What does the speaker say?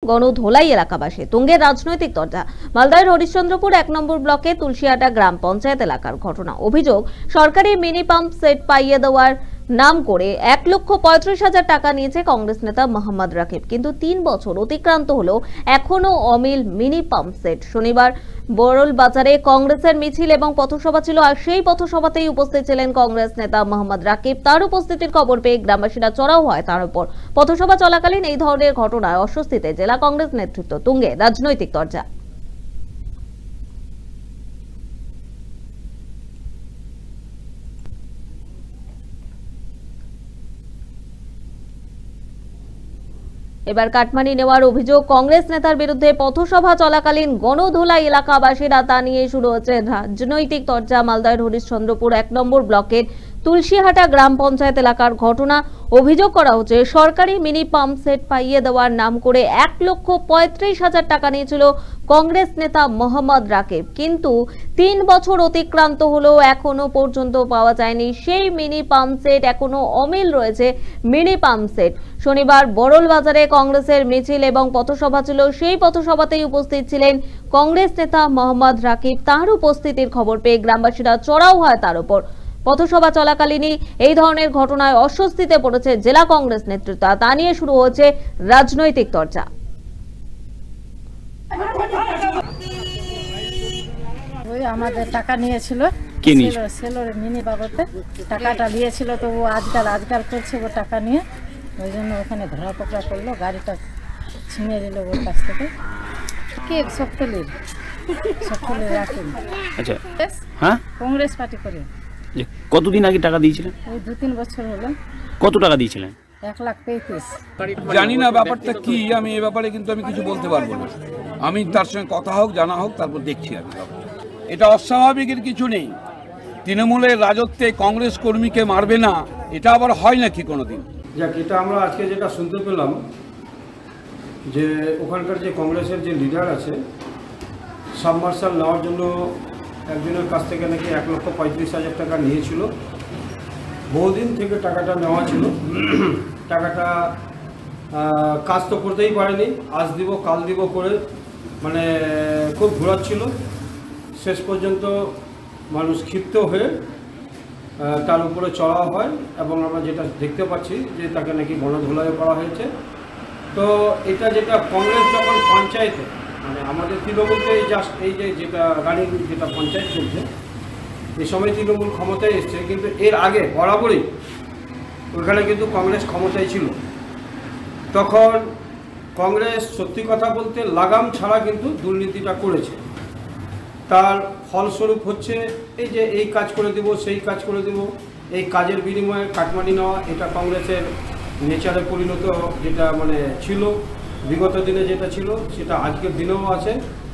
গণধোলাই এলাকাবাসী। তুঙ্গে রাজনৈতিক দরজা। মালদার হরিশ্চন্দ্রপুর 1 নম্বর ব্লকে তুলসিয়াটা গ্রাম পঞ্চায়েত এলাকার ঘটনা। অভিযোগ, সরকারি মিনি পাম্প সেট পাইয়ে দেওয়ার নাম করে 1,35,000 টাকা নিয়েছে কংগ্রেস নেতা মোহাম্মদ রাকিব। কিন্তু 3 বছর অতিক্রান্ত হলেও এখনো অমিল মিনি পাম্প সেট। শনিবার বরল বাজারে কংগ্রেসের মিছিল এবং পথসভা ছিল, আর সেই পথসভাতেই উপস্থিত ছিলেন কংগ্রেস নেতা মোহাম্মদ রাকিব। তার উপস্থিতির খবর পেয়ে গ্রামবাসীরা চড়াও হয় তার উপর। পথসভা চলাকালীন এই ধরনের ঘটনায় অস্বস্তিতে জেলা কংগ্রেস নেতৃত্ব। তুঙ্গে রাজনৈতিক দরজা। এবার কাটমানি নেওয়ার অভিযোগ কংগ্রেস নেতার বিরুদ্ধে। পথসভা চলাকালীন গণধোলাই এলাকাবাসীরা, তা নিয়ে শুরু হচ্ছে রাজনৈতিক চর্চা। মালদার হরিশ্চন্দ্রপুর 1 নম্বর ব্লকের তুলসিহাটা গ্রাম পঞ্চায়েত এলাকার ঘটনা। অভিযোগ করা হচ্ছে, সরকারি মিনি পাম্প সেট পাইয়ে দেওয়ার নাম করে 1,35,000 টাকা নিয়েছিল কংগ্রেস নেতা মোহাম্মদ রাকিব। কিন্তু 3 বছর অতিক্রান্ত হলেও এখনো পর্যন্ত পাওয়া যায়নি সেই মিনি পাম্প সেট। এখনো অমিল রয়েছে মিনি পাম্প সেট। শনিবার বরল বাজারে কংগ্রেসের মিছিল এবং পথসভা ছিল, সেই পথসভাতেই উপস্থিত ছিলেন কংগ্রেস নেতা মোহাম্মদ রাকিব। তার উপস্থিতির খবর পেয়ে গ্রামবাসীরা চড়াও হয় তার উপর। পথসভা চলাকালীনই এই ধরনের ঘটনায় অস্বস্তিতে পড়েছে জেলা কংগ্রেস নেতৃত্ব। তা নিয়ে শুরু হয়েছে রাজনৈতিক চর্চা। ওই আমাদের টাকা নিয়েছিল, সেলোর মিনি বাবদে টাকাটা নিয়েছিল, তো ও আজকাল করছে ও টাকা নিয়ে। ওই জন্য ওখানে ধরা পকড়া করলো, গাড়িটা ছিনিয়ে দিল ওর কাছ থেকে। কে? সকলের রাখেন। আচ্ছা, হ্যাঁ, কংগ্রেস পার্টি করে। কতদিন আগে টাকা দিয়েছিলেন? ওই 2-3 বছর হলো। কত টাকা দিয়েছিলেন? 1,35,000। জানি না ব্যাপারটা কি, আমি এ ব্যাপারে কিন্তু আমি কিছু বলতে পারবো না। আমি তার সঙ্গে কথা হোক, জানা হোক, তারপর দেখছি আমি। এটা অস্বাভাবিকের কিছু নেই। তৃণমূলের রাজত্বে কংগ্রেস কর্মীকে মারবে না, এটা আবার হয় নাকি কোনোদিন? যাক, এটা আমরা আজকে যেটা শুনতে পেলাম যে ওখানকার যে কংগ্রেসের যে লিডার আছে, সাবমার্শাল নেওয়ার জন্য একজনের কাছ থেকে নাকি 1,35,000 টাকা নিয়েছিল। বহুদিন থেকে টাকাটা নেওয়া ছিল। টাকাটা কাজ তো করতেই পারেনি, আজ দিব কাল দিব করে মানে খুব ঘোরাচ্ছিল। শেষ পর্যন্ত মানুষ ক্ষিপ্ত হয়ে তার উপরে চড়া হয় এবং আমরা যেটা দেখতে পাচ্ছি যে তাকে নাকি গণধোলাই করা হয়েছে। তো এটা যেটা কংগ্রেস যখন পঞ্চায়েতে, মানে আমাদের তৃণমূলকে জাস্ট এই যেটা রানিং যেটা পঞ্চায়েত চলছে, এই সময় তৃণমূল ক্ষমতায় এসছে, কিন্তু এর আগে বরাবরই ওখানে কিন্তু কংগ্রেস ক্ষমতায় ছিল। তখন কংগ্রেস সত্যি কথা বলতে লাগাম ছাড়া কিন্তু দুর্নীতিটা করেছে। তার ফলস্বরূপ হচ্ছে এই যে এই কাজ করে দেব, সেই কাজ করে দেব, এই কাজের বিনিময়ে কাটমানি নেওয়া, এটা কংগ্রেসের নেচারে পরিণত যেটা মানে ছিল বিগত দিনে, যেটা ছিল সেটা আজকের দিনেও আছে।